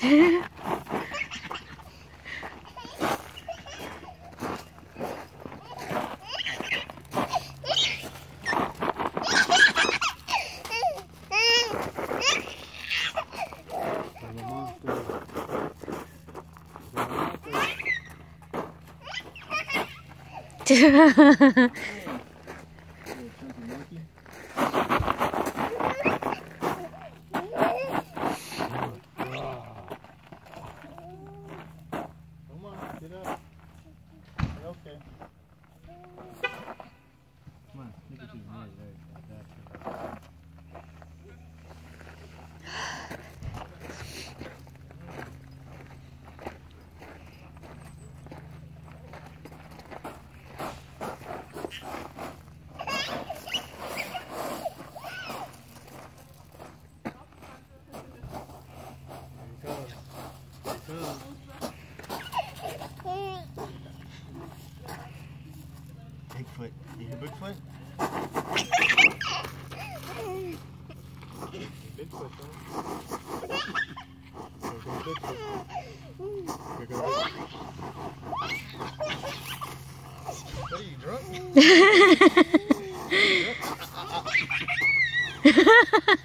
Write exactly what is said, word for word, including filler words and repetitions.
Okay. Come on, sneak it to the edge. There, like that. There you go. There you go. Bigfoot. You hear Bigfoot? Bigfoot, though. There goes Bigfoot. There goes Bigfoot. What are you, drunk? Are you drunk?